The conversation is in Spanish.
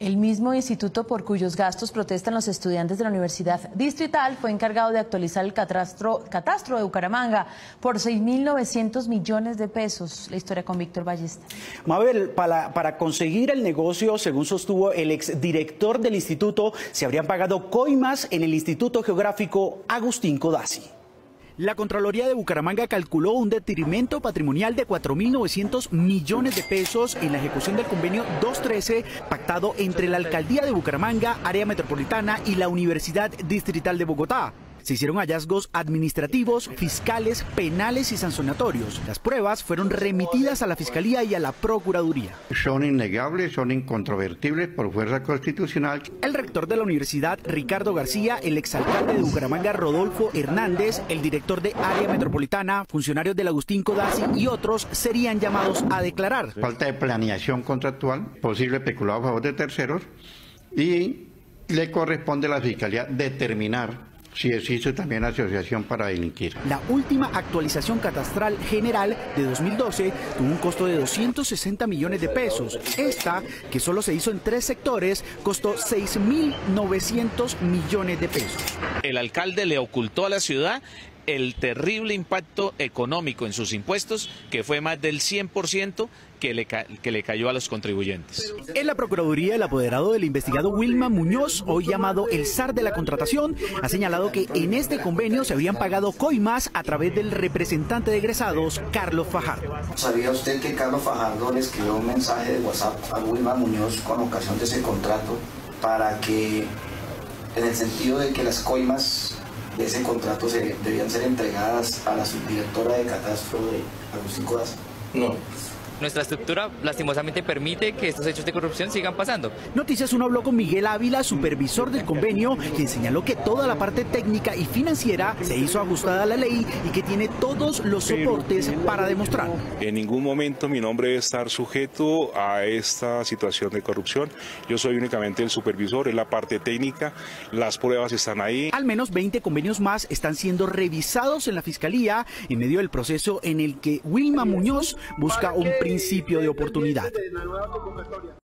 El mismo instituto por cuyos gastos protestan los estudiantes de la Universidad Distrital fue encargado de actualizar el catastro de Bucaramanga por 6.900 millones de pesos. La historia con Víctor Ballesta. Mabel, para conseguir el negocio, según sostuvo el exdirector del instituto, se habrían pagado coimas en el Instituto Geográfico Agustín Codazzi. La Contraloría de Bucaramanga calculó un detrimento patrimonial de 4.900 millones de pesos en la ejecución del convenio 213 pactado entre la Alcaldía de Bucaramanga, Área Metropolitana y la Universidad Distrital de Bogotá. Se hicieron hallazgos administrativos, fiscales, penales y sancionatorios. Las pruebas fueron remitidas a la Fiscalía y a la Procuraduría. Son innegables, son incontrovertibles por fuerza constitucional. El rector de la universidad, Ricardo García, el exalcalde de Bucaramanga, Rodolfo Hernández, el director de Área Metropolitana, funcionarios del Agustín Codazzi y otros serían llamados a declarar. Falta de planeación contractual, posible peculado a favor de terceros, y le corresponde a la Fiscalía determinar si existe también asociación para delinquir. La última actualización catastral general de 2012 tuvo un costo de 260 millones de pesos. Esta, que solo se hizo en 3 sectores, costó 6.900 millones de pesos. El alcalde le ocultó a la ciudad el terrible impacto económico en sus impuestos, que fue más del 100% que le cayó a los contribuyentes. En la Procuraduría, el apoderado del investigado Wilman Muñoz, hoy llamado el zar de la contratación, ha señalado que en este convenio se habrían pagado coimas a través del representante de egresados, Carlos Fajardo. ¿Sabía usted que Carlos Fajardo le escribió un mensaje de WhatsApp a Wilman Muñoz con ocasión de ese contrato para que, en el sentido de que las coimas de ese contrato debían ser entregadas a la subdirectora de catastro de Agustín Codazzi? No. Nuestra estructura lastimosamente permite que estos hechos de corrupción sigan pasando. Noticias 1 habló con Miguel Ávila, supervisor del convenio, quien señaló que toda la parte técnica y financiera se hizo ajustada a la ley y que tiene todos los soportes para demostrar. En ningún momento mi nombre debe estar sujeto a esta situación de corrupción. Yo soy únicamente el supervisor, es la parte técnica, las pruebas están ahí. Al menos 20 convenios más están siendo revisados en la Fiscalía en medio del proceso en el que Wilman Muñoz busca un principio de oportunidad.